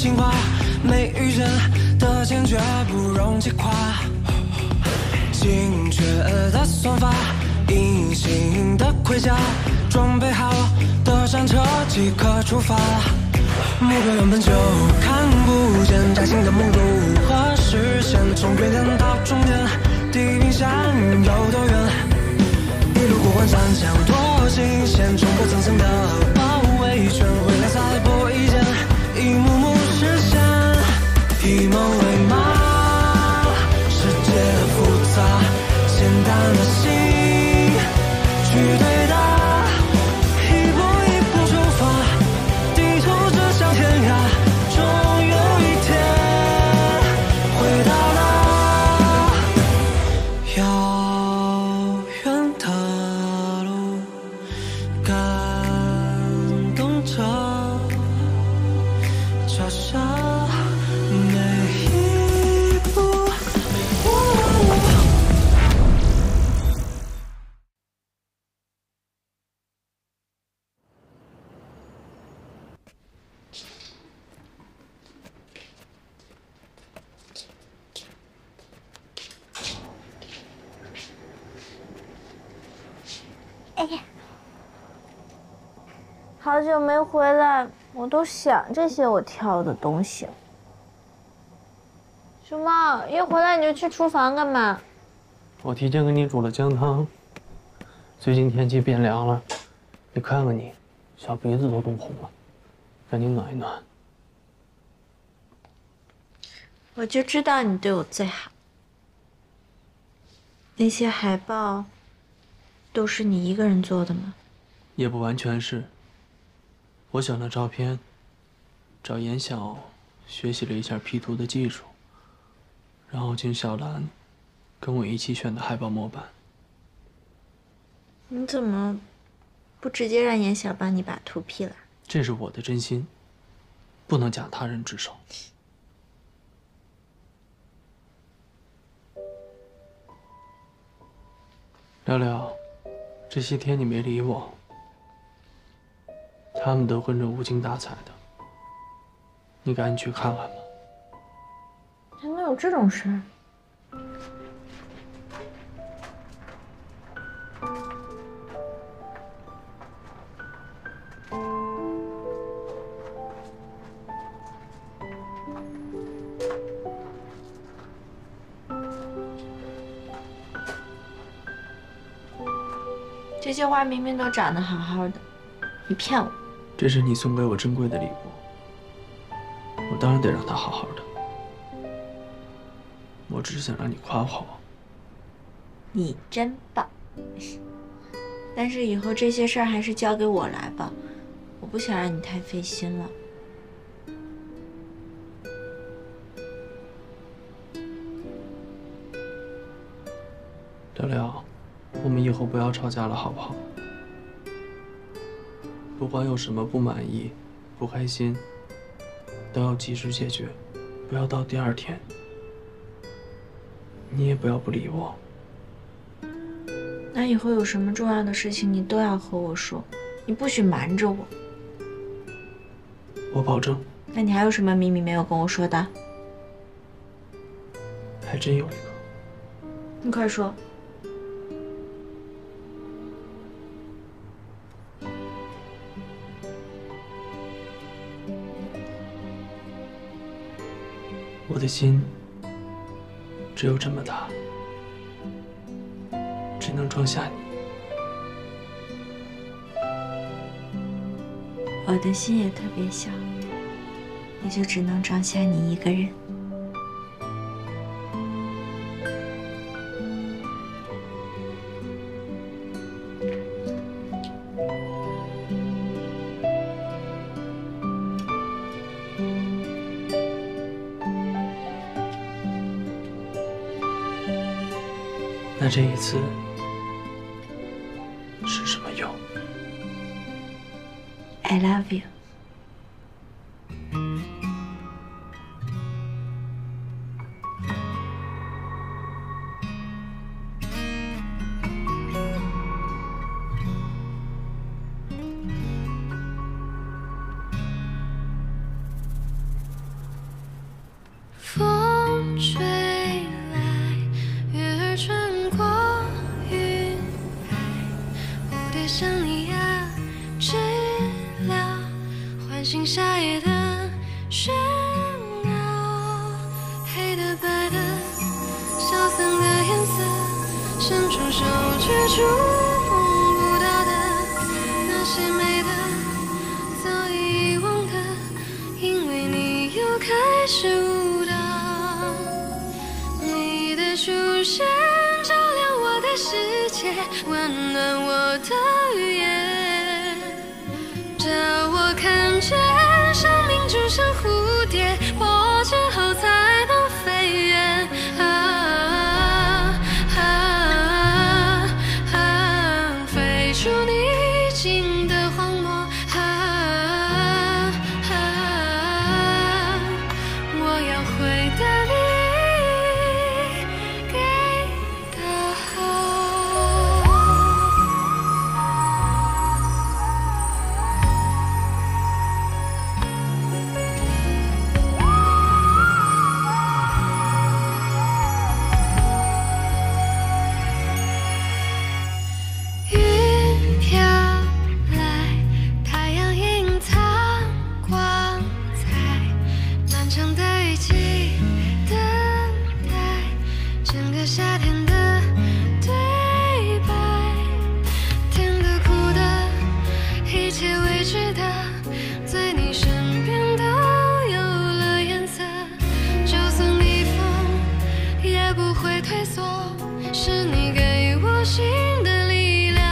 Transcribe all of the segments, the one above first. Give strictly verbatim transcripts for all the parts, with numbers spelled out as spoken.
情话，没遇见的坚决不容击垮。精确的算法，隐形的盔甲，装备好的战车即刻出发。目标原本就看不见，崭新的梦如何实现？从原点到终点，地平线有多远？一路过关斩将多惊险，冲破层层的包围圈，未来赛博一剑，一幕幕实现。以梦为马，世界复杂，简单的心去对答。 哎呀，好久没回来，我都想这些我挑的东西。熊猫，一回来你就去厨房干嘛？ 我提前给你煮了姜汤。最近天气变凉了，你看看你，小鼻子都冻红了，赶紧暖一暖。 我就知道你对我最好。那些海报。 都是你一个人做的吗？ 也不完全是。我选了照片，找颜晓学习了一下 P 图的技术，然后请小兰跟我一起选的海报模板。 你怎么不直接让颜晓帮你把图 P 了？ 这是我的真心，不能假他人之手。聊聊。 这些天你没理我，他们都跟着无精打采的，你赶紧去看看吧。 还能有这种事儿？这些花明明都长得好好的，你骗我！ 这是你送给我珍贵的礼物，我当然得让它好好的。我只是想让你夸夸我。 你真棒！但是以后这些事儿还是交给我来吧，我不想让你太费心了。 聊聊。 我们以后不要吵架了，好不好？不管有什么不满意、不开心，都要及时解决，不要到第二天。你也不要不理我。 那以后有什么重要的事情，你都要和我说，你不许瞒着我。 我保证。 那你还有什么秘密没有跟我说的？ 还真有一个。 你快说。 我的心只有这么大，只能装下你。 我的心也特别小，也就只能装下你一个人。 那这一次是什么用 ？I love you。 对象你呀，治疗唤醒夏夜的喧闹，黑的白的萧瑟的颜色，伸出手却触碰不到的那些美的早已遗忘的，因为你又开始舞蹈，你的出现照亮我的世界，温暖我的语言，叫我看见生命就像蝴蝶，破茧后才能飞远。啊啊啊！飞出逆境的荒漠。啊啊！我要回答你给的好。云飘来，太阳隐藏光彩，漫长的雨季等待，整个夏天的对白，甜的苦的，一切未知的，在你身边都有了颜色，就算逆风也不会退缩，是你给我新的力量。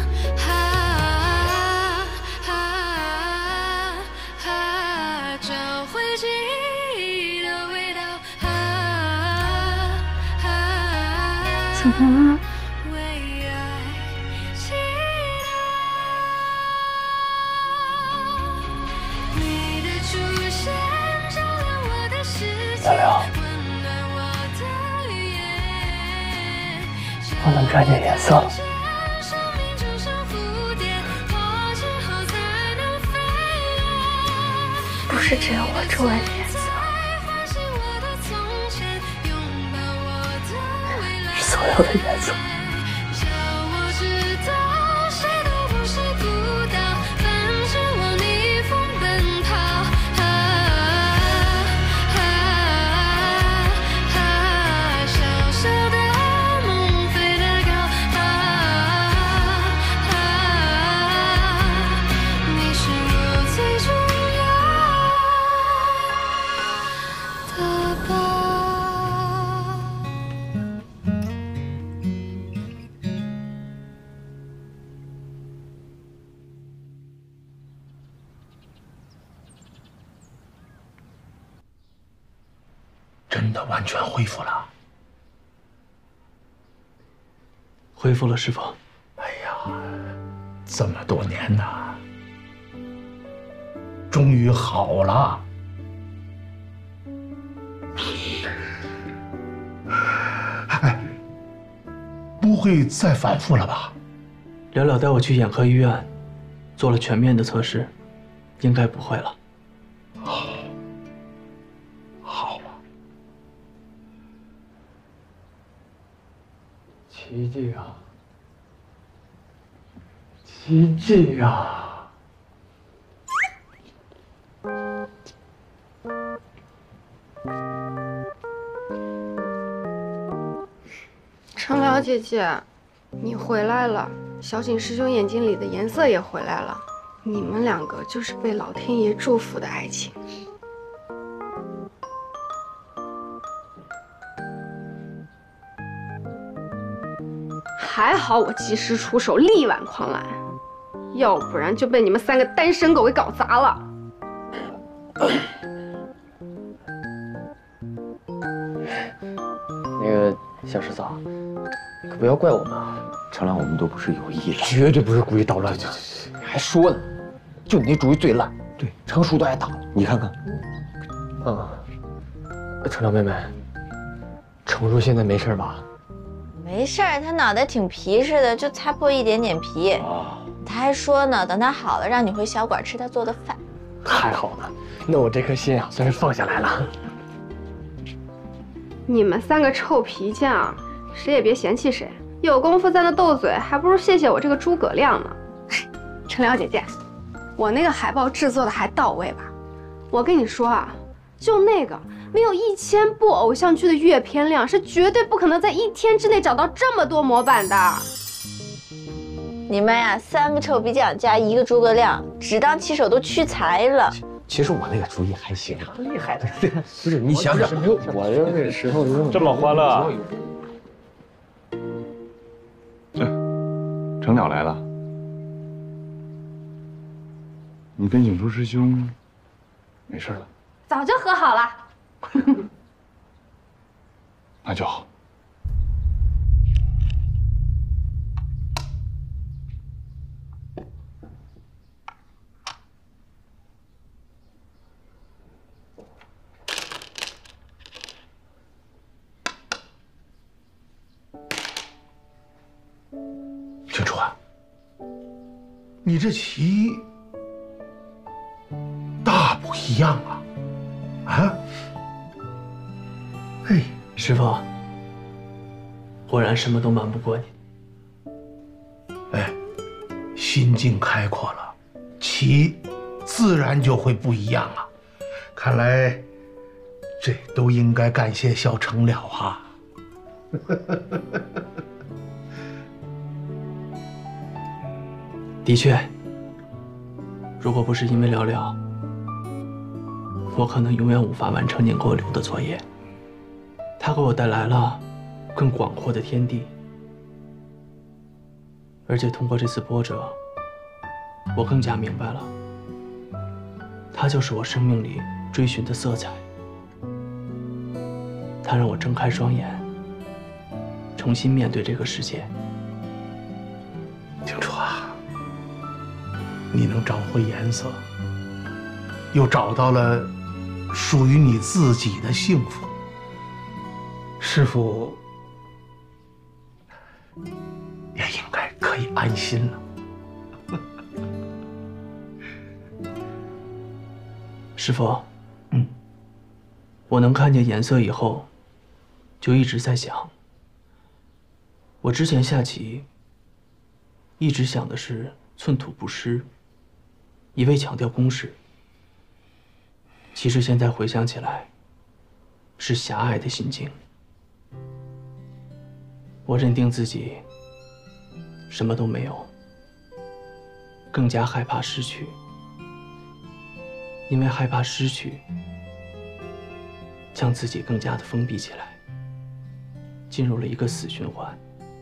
啊啊啊！找回记忆的味道。啊啊！ 怎么了？ 为爱祈祷，你的出现照亮我的世界， 聊聊温暖我的语言。 我能看见颜色了。 生命就像蝴蝶，破茧后才能飞远。 不是只有我周围的颜色， 唤醒我的从前，拥抱我的未来。 是所有的颜色。 叫我知道，谁都不是孤岛，伴着我逆风奔跑。啊啊啊！小小的梦飞得高。啊啊！你是我最重要的宝。 真的完全恢复了。 恢复了是否？ 哎呀，这么多年呐，终于好了。哎，不会再反复了吧？ 聊聊带我去眼科医院，做了全面的测试，应该不会了。 好吧。 奇迹啊！奇迹啊！ 程辽姐姐，你回来了，小景师兄眼睛里的颜色也回来了，你们两个就是被老天爷祝福的爱情。还好我及时出手，力挽狂澜，要不然就被你们三个单身狗给搞砸了。 那个小师嫂，可不要怪我们啊！ 程良，我们都不是有意的， 绝对不是故意捣乱的。你还说呢？就你那主意最烂， 对， 程叔都挨打了。 你看看， 嗯，程良妹妹，程叔现在没事吧？ 没事儿，他脑袋挺皮实的，就擦破一点点皮。 啊， 他还说呢，等他好了，让你回小馆吃他做的饭。 太好了，那我这颗心啊，算是放下来了。 你们三个臭皮匠，谁也别嫌弃谁。 有功夫在那斗嘴，还不如谢谢我这个诸葛亮呢。程瑶姐姐，我那个海报制作的还到位吧？我跟你说啊，就那个没有一千部偶像剧的阅片量，是绝对不可能在一天之内找到这么多模板的。 你们呀，三个臭皮匠加一个诸葛亮，只当骑手都屈才了。 其实我那个主意还行， 厉害的。 不是你想想，我这个时候这么欢乐。 程鸟来了，你跟景初师兄没事了？ 早就和好了。 那就好。 景初啊，你这棋大不一样啊！啊？哎， 师傅，果然什么都瞒不过你。 哎，心境开阔了，棋自然就会不一样啊！看来这都应该感谢小程了啊！ 的确，如果不是因为聊聊，我可能永远无法完成您给我留的作业。它给我带来了更广阔的天地，而且通过这次波折，我更加明白了，它就是我生命里追寻的色彩。它让我睁开双眼，重新面对这个世界。 景初啊，你能找回颜色，又找到了属于你自己的幸福，师父也应该可以安心了。 师父，嗯，我能看见颜色以后，就一直在想，我之前下棋一直想的是寸土不失，一味强调攻势。其实现在回想起来，是狭隘的心境。我认定自己什么都没有，更加害怕失去，因为害怕失去，将自己更加的封闭起来，进入了一个死循环。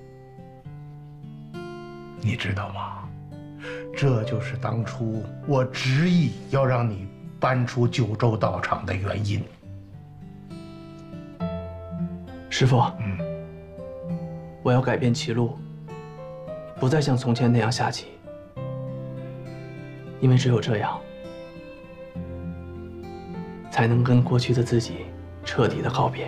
你知道吗？这就是当初我执意要让你搬出九州道场的原因。 师父， 嗯， 我要改变棋路，不再像从前那样下棋，因为只有这样，才能跟过去的自己彻底的告别。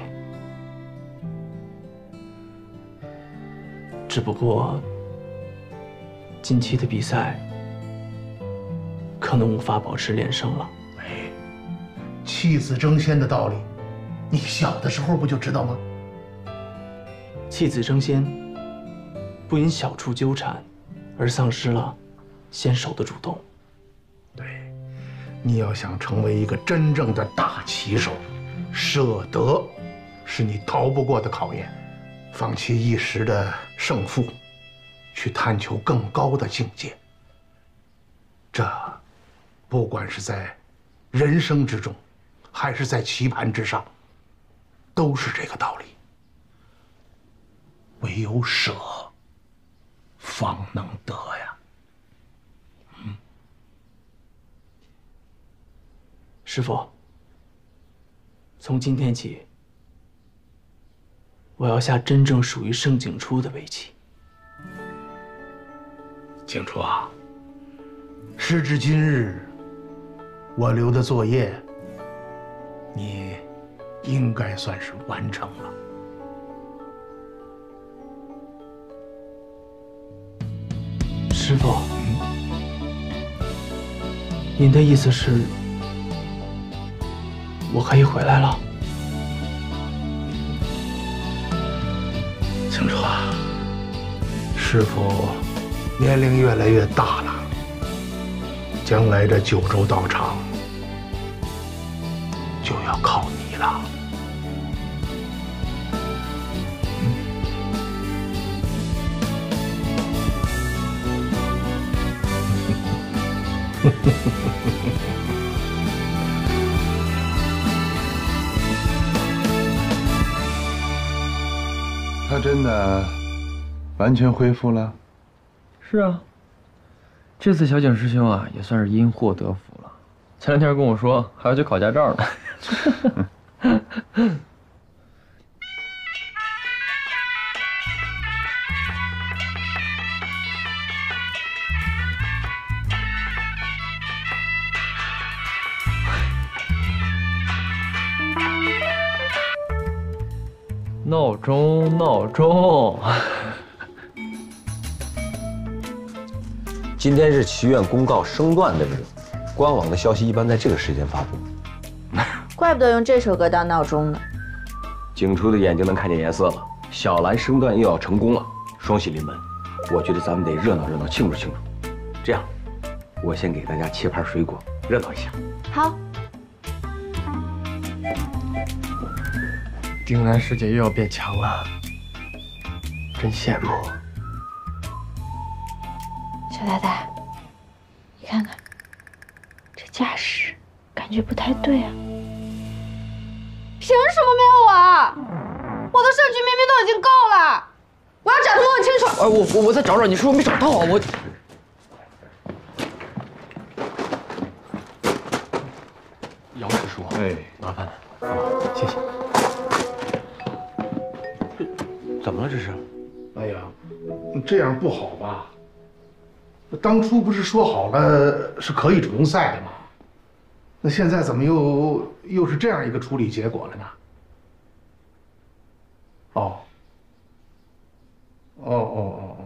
只不过，近期的比赛可能无法保持连胜了。 哎，弃子争先的道理，你小的时候不就知道吗？ 弃子争先，不因小处纠缠而丧失了先手的主动。 对，你要想成为一个真正的大棋手，舍得是你逃不过的考验。放弃一时的胜负，去探求更高的境界。这，不管是在人生之中，还是在棋盘之上，都是这个道理。唯有舍，方能得呀。嗯， 师父，从今天起，我要下真正属于盛景初的围棋。 景初啊，时至今日，我留的作业，你应该算是完成了。 师父，您的意思是，我可以回来了？ 景初啊， 师傅年龄越来越大了，将来这九州道场就要靠你了。 他真的完全恢复了？ 是啊，这次小景师兄啊，也算是因祸得福了。前两天跟我说还要去考驾照呢。闹钟，闹钟。 今天是祈愿公告升段的日子，官网的消息一般在这个时间发布。 怪不得用这首歌当闹钟呢。 景初的眼睛能看见颜色了，小兰升段又要成功了，双喜临门。我觉得咱们得热闹热闹，庆祝庆祝。这样，我先给大家切盘水果，热闹一下。 好。 丁兰师姐又要变强了，真羡慕。 小呆呆，你看看，这架势感觉不太对啊。 凭什么没有我啊？我的胜局明明都已经够了，我要展图问清楚。 哎，我我我再找找，你是不是没找到啊？我。姚师叔， 哎， 麻烦了，啊，谢谢。 怎么了这是？ 哎呀，这样不好吧？当初不是说好了是可以重赛的吗？那现在怎么又又是这样一个处理结果了呢？哦，哦哦哦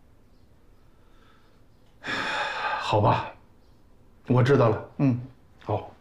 哦，好吧，我知道了。嗯，好。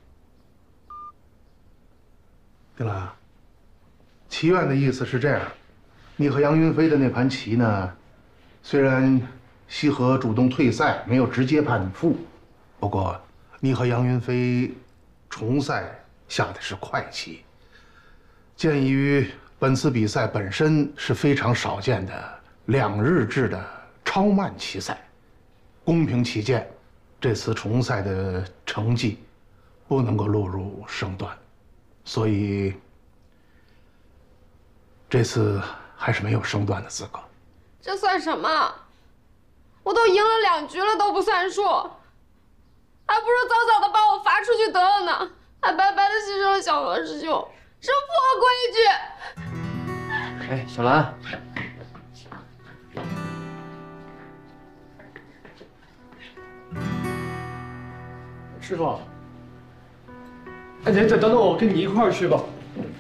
丁兰，祈愿的意思是这样。你和杨云飞的那盘棋呢，虽然西河主动退赛，没有直接判负，不过你和杨云飞重赛下的是快棋。鉴于本次比赛本身是非常少见的两日制的超慢棋赛，公平起见，这次重赛的成绩不能够落入升段，所以这次还是没有升段的资格。 这算什么？我都赢了两局了都不算数，还不如早早的把我罚出去得了呢，还白白的牺牲了小何师兄，这破规矩！ 哎，小兰，师傅，哎，等等等等，我跟你一块儿去吧。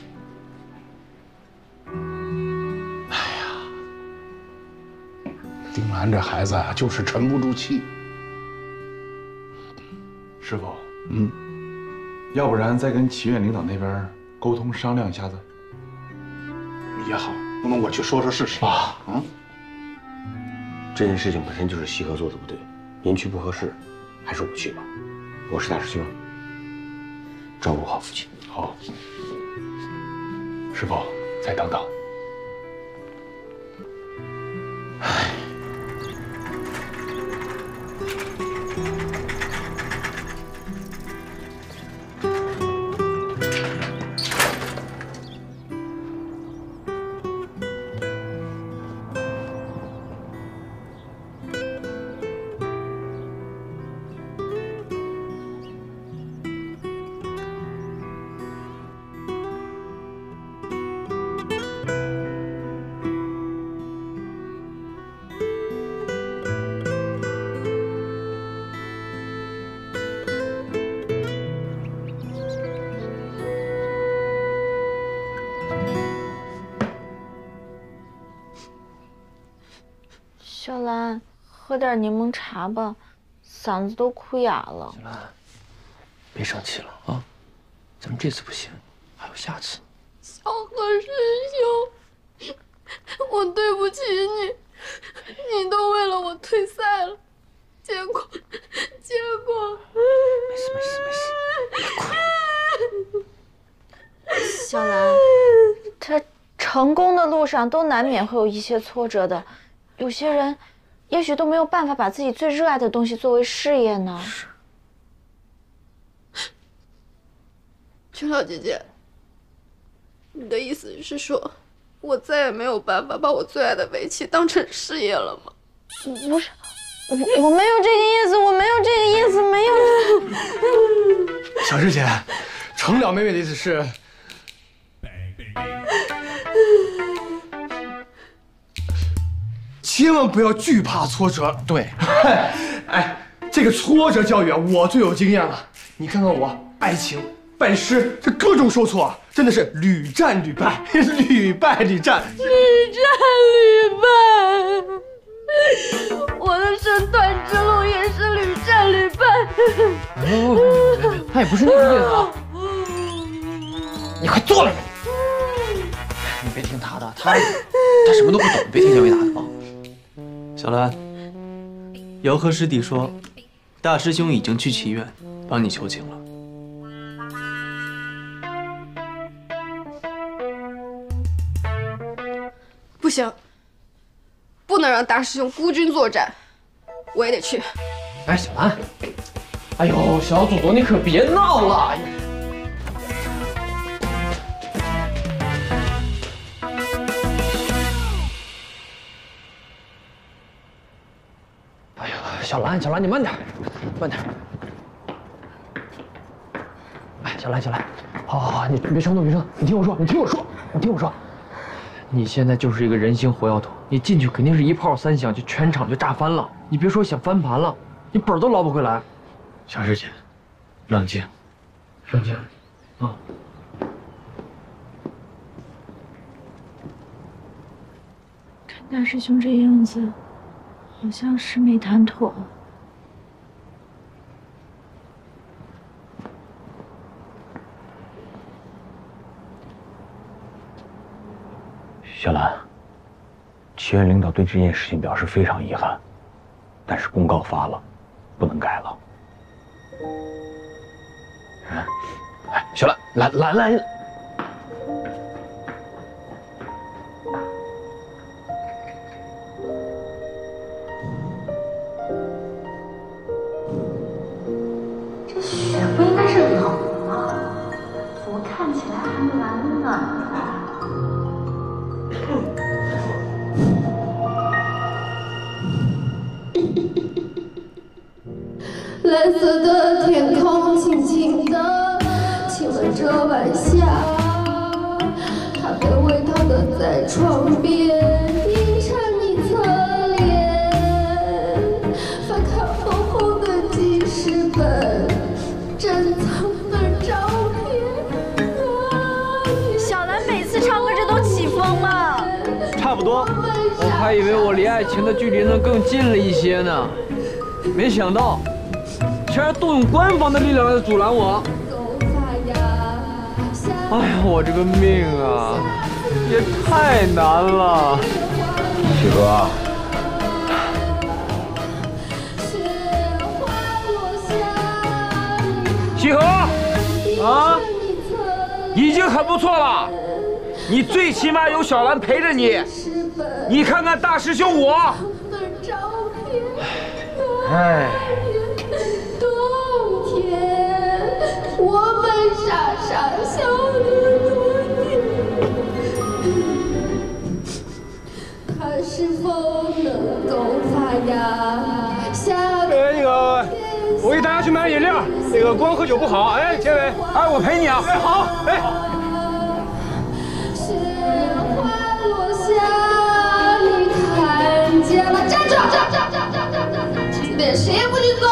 丁兰这孩子啊，就是沉不住气。 师傅， 嗯， 要不然再跟祈愿领导那边沟通商量一下子也好。那么我去说说试试啊。嗯， 这件事情本身就是西河做的不对，您去不合适，还是我去吧。我是大师兄，照顾好父亲。 好，师傅，再等等。唉。 小兰，喝点柠檬茶吧，嗓子都哭哑了。 小兰，别生气了啊，咱们这次不行，还有下次。 小何师兄，我对不起你， 你都为了我退赛了，结果，结果…… 没事没事没事，别哭。 小兰，他成功的路上都难免会有一些挫折的，有些人也许都没有办法把自己最热爱的东西作为事业呢。是。 陈老姐姐，你的意思是说，我再也没有办法把我最爱的围棋当成事业了吗？ 不是，我我没有这个意思，我没有这个意思，没有。 小师姐，程了妹妹的意思是。千万不要惧怕挫折。对，哎，这个挫折教育啊，我最有经验了。你看看我，爱情、拜师，这各种受挫啊，真的是屡战屡败，屡败屡战， 屡战屡败。我的身段之路也是屡战屡败。 不不不，他也不是那个意思啊。你快坐来！你别听他的，他他什么都不懂，别听小维达的啊。 小兰，瑶和师弟说，大师兄已经去祈愿帮你求情了。 不行，不能让大师兄孤军作战，我也得去。 哎，小兰，哎呦，小祖宗，你可别闹了。小兰，小兰，你慢点，慢点。哎，小兰，小兰，好，好，好，你别冲动，别冲动，你听我说，你听我说，你听我说，你现在就是一个人形火药桶，你进去肯定是一炮三响，就全场就炸翻了。你别说想翻盘了，你本儿都捞不回来。小师姐，冷静，冷静，啊。 看大师兄这样子。好像是没谈妥。 小兰，祈愿领导对这件事情表示非常遗憾，但是公告发了，不能改了。哎，小兰，来来来。 蓝色的天空轻轻地亲吻着晚霞，它卑微躺的在床边，映衬你侧脸，翻看厚厚的记事本，珍藏的照片。 小兰每次唱歌这都起风了。 差不多，我还以为我离爱情的距离能更近了一些呢，没想到。居然动用官方的力量来阻拦我！哎呀，我这个命啊，也太难了。 启哥， 启和，啊，已经很不错了。你最起码有小兰陪着你。你看看大师兄我，哎。 我们傻傻笑的冬天，它是否能够发芽？下呃，那个，我给大家去买饮料，那个光喝酒不好。哎，结尾，哎，我陪你啊。哎，好，哎。 雪花落下，你看见了？站住！站站站站站站站！这边谁也不许走！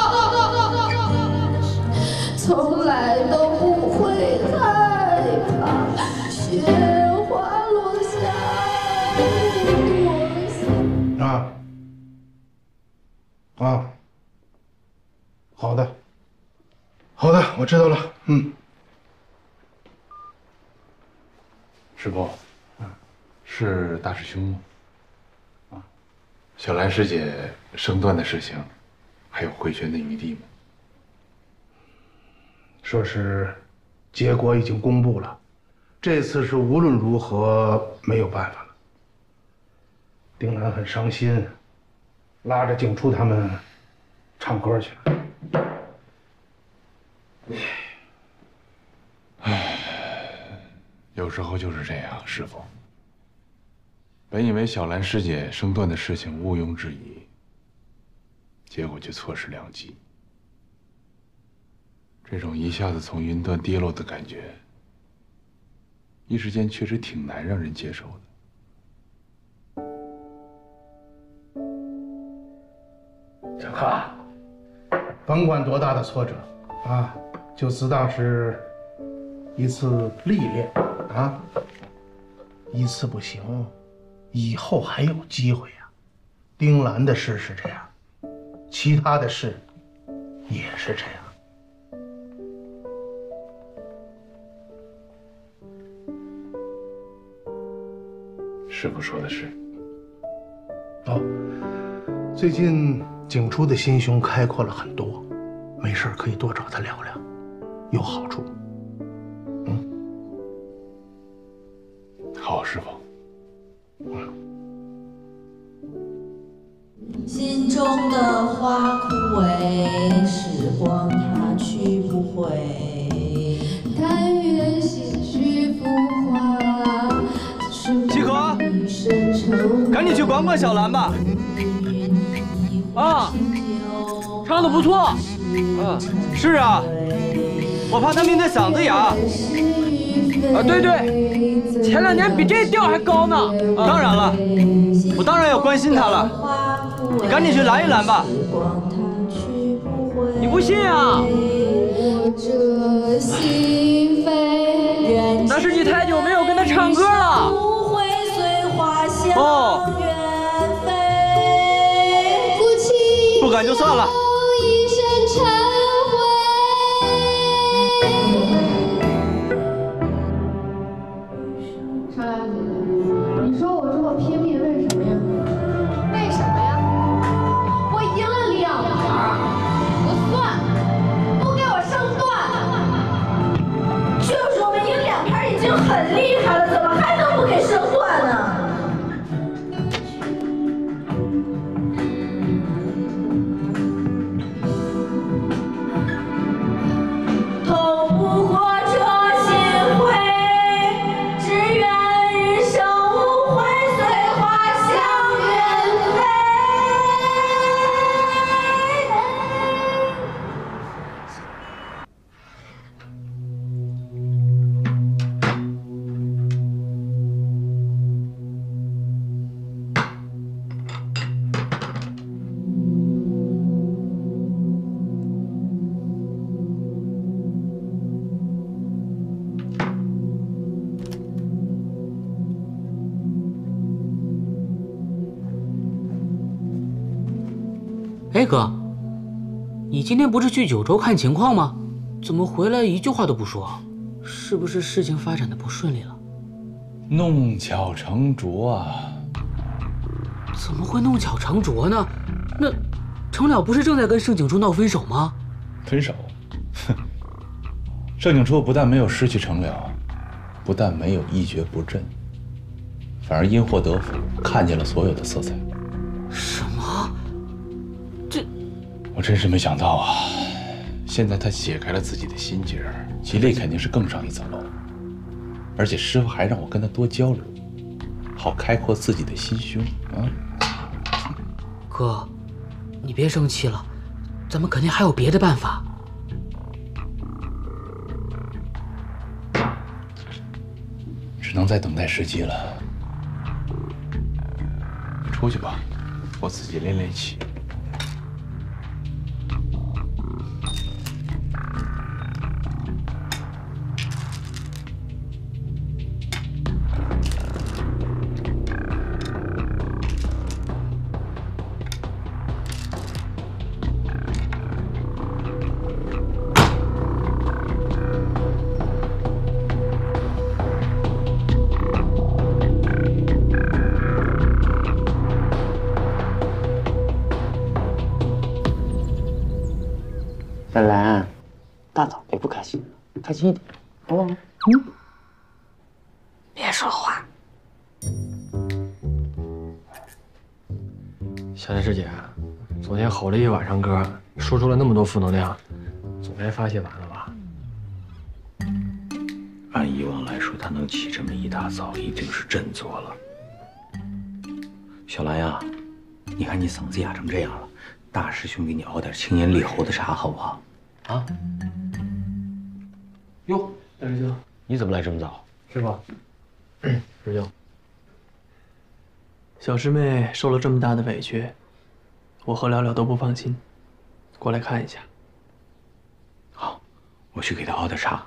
从来都不会害怕雪花落下。 啊啊，好的，好的，我知道了。嗯， 师傅，是大师兄吗？啊， 小兰师姐升段的事情，还有回旋的余地吗？ 说是结果已经公布了，这次是无论如何没有办法了。丁兰很伤心，拉着景初他们唱歌去了。 唉，有时候就是这样，师傅。本以为小兰师姐升段的事情毋庸置疑，结果却错失良机。这种一下子从云端跌落的感觉，一时间确实挺难让人接受的。 小柯，甭管多大的挫折啊，就自当是一次历练啊，一次不行，以后还有机会呀。丁兰的事是这样，其他的事也是这样。 师傅说的是。 哦，最近景初的心胸开阔了很多，没事可以多找他聊聊，有好处。嗯， 好，师傅。 嗯。 心中的花枯萎，时光它去不回。但愿些许浮华。 齐可，赶紧去管管小兰吧。 啊，唱得不错。 啊，是啊，我怕她明天嗓子哑。 啊，对对，前两年比这调还高呢。 啊、当然了，我当然要关心她了。你赶紧去拦一拦吧。 你不信啊？那是你太久没有跟她唱歌了。 哦，不敢就算了。 长良姐姐，你说我这么拼命为什么呀？为什么呀？我赢了两盘，不算，不给我升段。 就说明赢两盘已经很厉害了，怎么还能不给升段呢？ 哎哥，你今天不是去九州看情况吗？怎么回来一句话都不说？是不是事情发展的不顺利了？ 弄巧成拙啊！ 怎么会弄巧成拙呢？那程了不是正在跟盛景初闹分手吗？ 分手？哼！盛景初不但没有失去程了，不但没有一蹶不振，反而因祸得福，看见了所有的色彩。 什么？这…… 我真是没想到啊！现在他解开了自己的心结，吉利肯定是更上一层楼。而且师傅还让我跟他多交流，好开阔自己的心胸啊！ 哥，你别生气了，咱们肯定还有别的办法。 只能再等待时机了。你出去吧，我自己练练气。 小兰，大早别不开心，开心一点，好不好？嗯。 别说话。 小兰师姐，昨天吼了一晚上歌，说出了那么多负能量，总该发泄完了吧？ 按以往来说，他能起这么一大早，一定是振作了。小兰呀，你看你嗓子哑成这样了，大师兄给你熬点清咽利喉的茶，好不好？啊？ 哟，大师兄，你怎么来这么早？师傅，师兄， 小师妹受了这么大的委屈，我和了了都不放心，过来看一下。 好，我去给她熬点茶。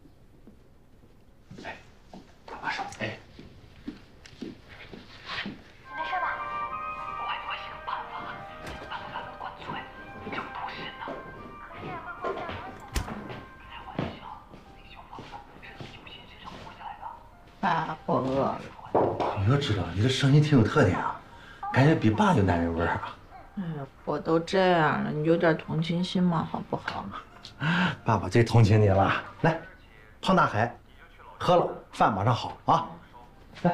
哎，搭把手。哎。 爸，我饿了。 我就知道你这声音挺有特点啊，感觉比爸有男人味儿啊。 哎呀，我都这样了，你有点同情心嘛，好不好？ 爸爸最同情你了。来，胖大海，喝了饭马上好啊。来。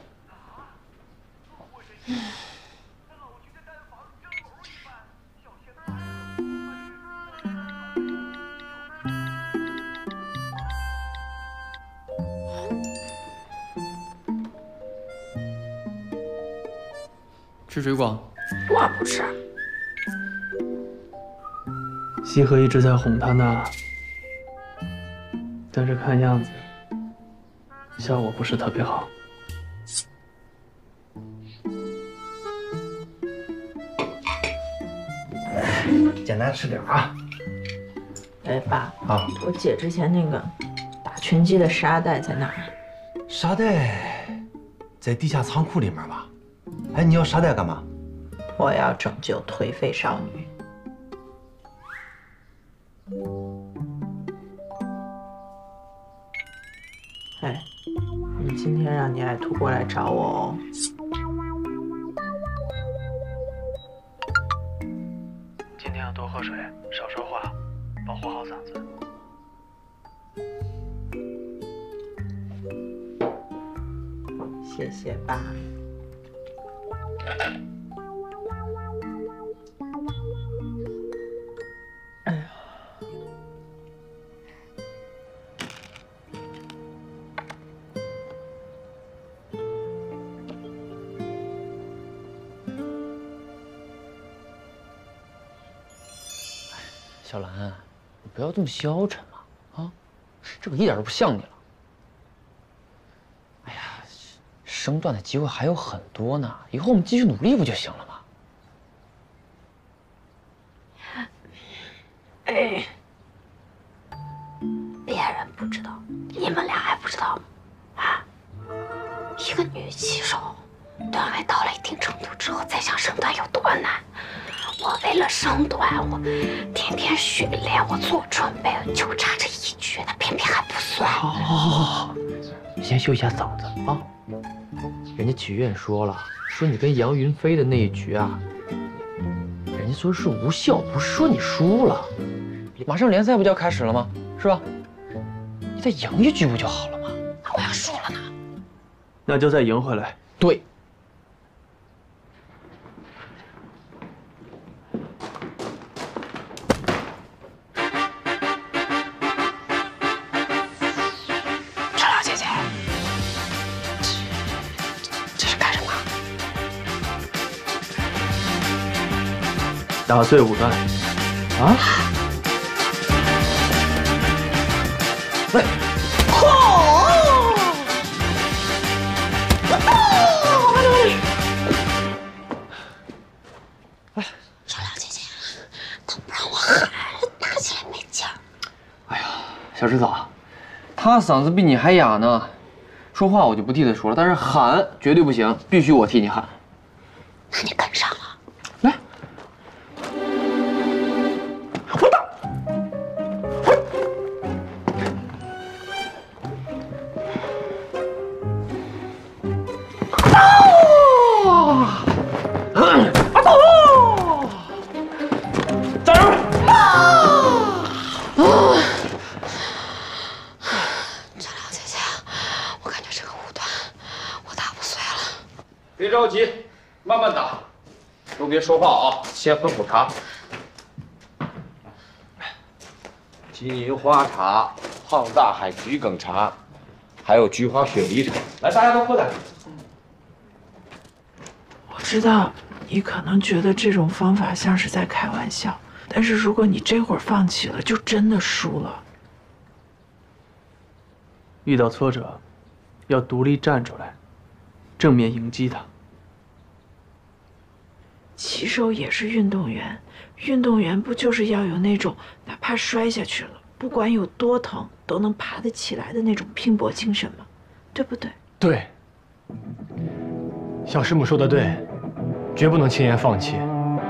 吃水果？ 我不吃。 西河一直在哄他呢，但是看样子效果不是特别好。 简单吃点啊。 哎，爸啊， 我姐之前那个打拳击的沙袋在哪儿？ 沙袋在地下仓库里面吧？哎，你要沙袋干嘛？ 我要拯救颓废少女。哎，你今天让你爱徒过来找我哦。 今天要多喝水，少说话，保护好嗓子。 谢谢爸。哎呀， 小兰，你不要这么消沉嘛！啊，这可一点都不像你了。哎呀，升段的机会还有很多呢，以后我们继续努力不就行了吗？ 哎，别人不知道，你们俩还不知道吗？啊，一个女棋手，段位到了一定程度之后，再想升段有多难。我为了升段，我天天训练，我做准备，就差这一局，他偏偏还不算。 好，好，好，好，你先修一下嗓子啊！人家体育院说了，说你跟杨云飞的那一局啊，人家说是无效，不是说你输了。马上联赛不就要开始了吗？是吧？你再赢一局不就好了吗？ 我要输了呢。 那就再赢回来。 对。 陈老姐姐，这这是干什么？ 打碎五段。啊？ 喂！ 小梁姐姐，她不让我喊，打起来没劲儿。 哎呀，小石子，他嗓子比你还哑呢，说话我就不替他说了，但是喊绝对不行，必须我替你喊。 那你跟上了。 来，我打。加油！ 着急，慢慢打，都别说话啊，先喝口茶。 金银花茶、胖大海桔梗茶，还有菊花雪梨茶，来，大家都喝点。 我知道你可能觉得这种方法像是在开玩笑，但是如果你这会儿放弃了，就真的输了。 遇到挫折，要独立站出来，正面迎击它。 骑手也是运动员，运动员不就是要有那种哪怕摔下去了，不管有多疼，都能爬得起来的那种拼搏精神吗？对不对？ 对。小师母说的对，绝不能轻言放弃。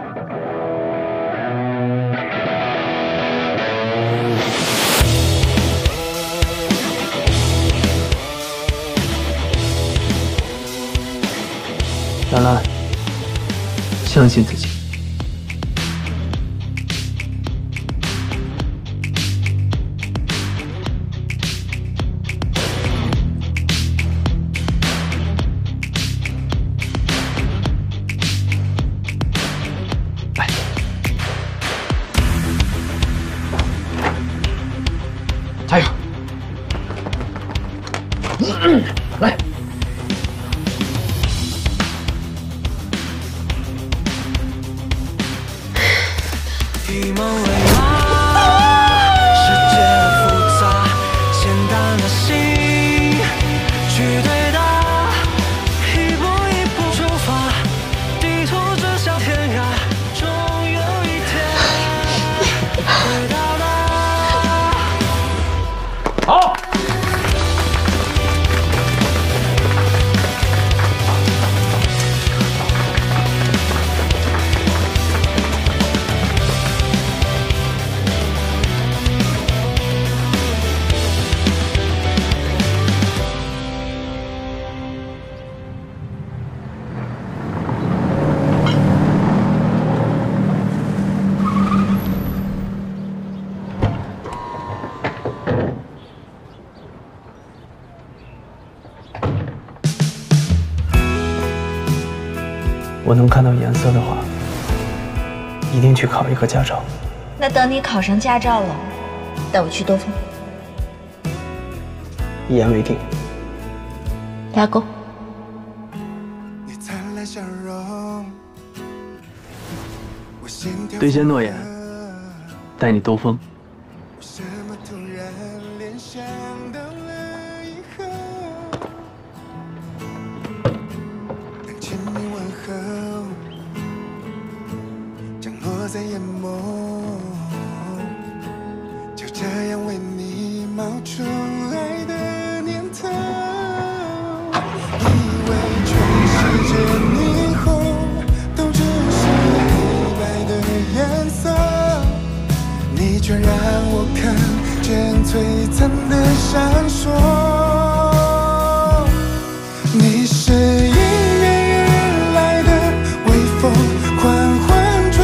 兰兰，相信自己。来，加油！来。 以梦为马，世界的复杂，简单的心去对答，一步一步出发，地图指向天涯，终有一天会到达。 好。 我能看到颜色的话，一定去考一个驾照。 那等你考上驾照了，带我去兜风。 一言为定。 拉钩。 兑现诺言，带你兜风。 在眼眸，就这样为你冒出爱的念头，以为全世界霓虹都只是黑白的颜色，你却让我看见璀璨的闪烁。你是迎面而来的微风，缓缓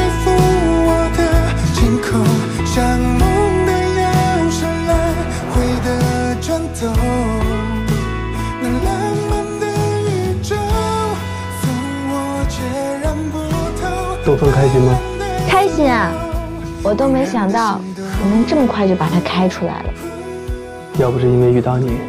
像梦的钥匙，来回的转动，那浪漫的宇宙，从我截然不同。 兜风开心吗？ 开心啊！我都没想到我能这么快就把它开出来了。 要不是因为遇到你，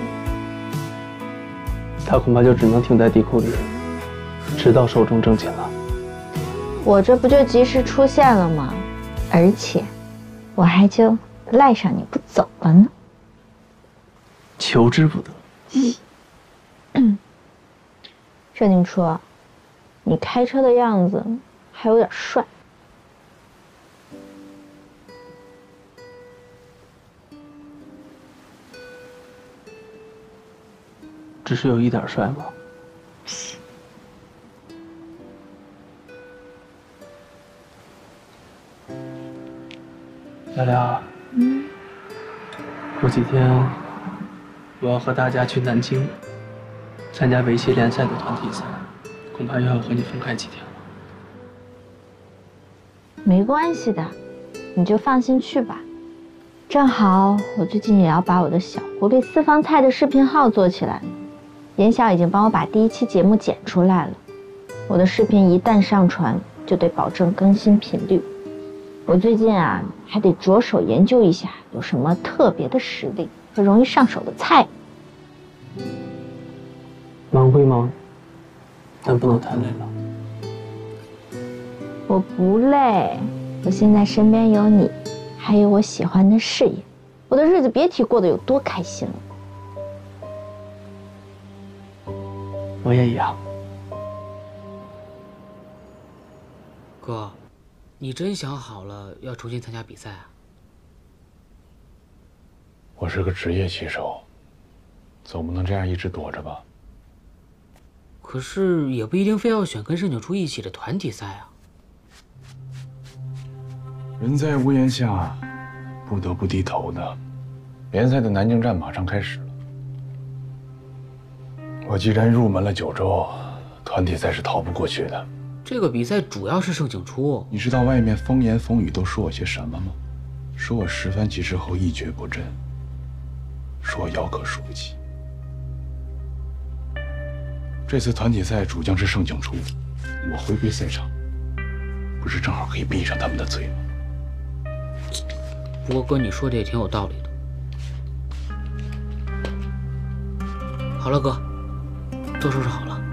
它恐怕就只能停在地库里，直到寿终正寝了。 我这不就及时出现了吗？而且。我还就赖上你不走了呢， 求之不得。 嗯，盛宁初，你开车的样子还有点帅。 只是有一点帅吗？聊聊，嗯，过几天我要和大家去南京参加围棋联赛的团体赛，恐怕又要和你分开几天了。 没关系的，你就放心去吧。正好我最近也要把我的小狐狸私房菜的视频号做起来，严晓已经帮我把第一期节目剪出来了， 我的视频一旦上传，就得保证更新频率。我最近啊，还得着手研究一下有什么特别的实力和容易上手的菜。 忙归忙，但不能太累了。 我不累，我现在身边有你，还有我喜欢的事业，我的日子别提过得有多开心了。 我也一样。 哥，你真想好了要重新参加比赛啊？ 我是个职业棋手，总不能这样一直躲着吧？ 可是也不一定非要选跟盛景初一起的团体赛啊。 人在屋檐下，不得不低头的。联赛的南京站马上开始了。我既然入门了九州，团体赛是逃不过去的。 这个比赛主要是盛景初， 你知道外面风言风语都说我些什么吗？说我十番棋之后一蹶不振，说我遥可数棋。这次团体赛主将是盛景初，我回归赛场，不是正好可以闭上他们的嘴吗？ 不过哥，你说的也挺有道理的。好了，哥，都收拾好了。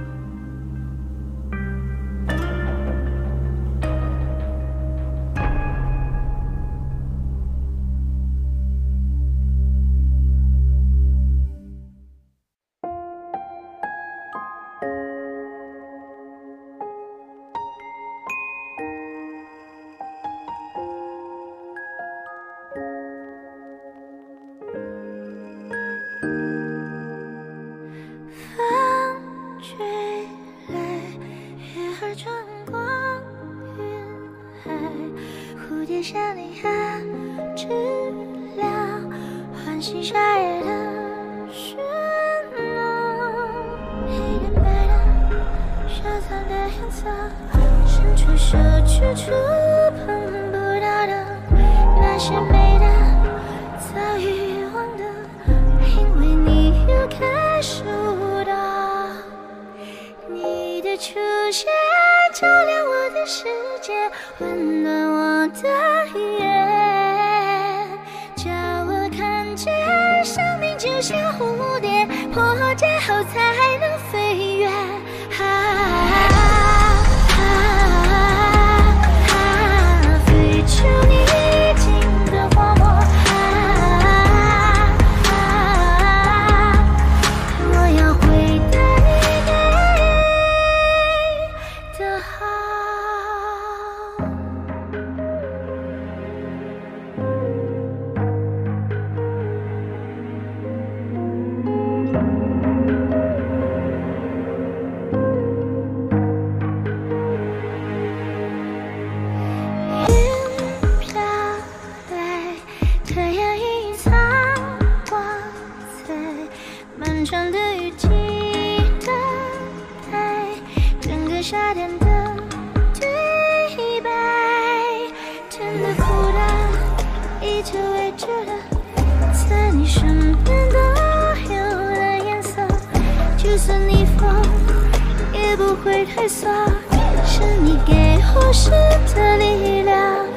也不会退缩，是你给我诗的力量。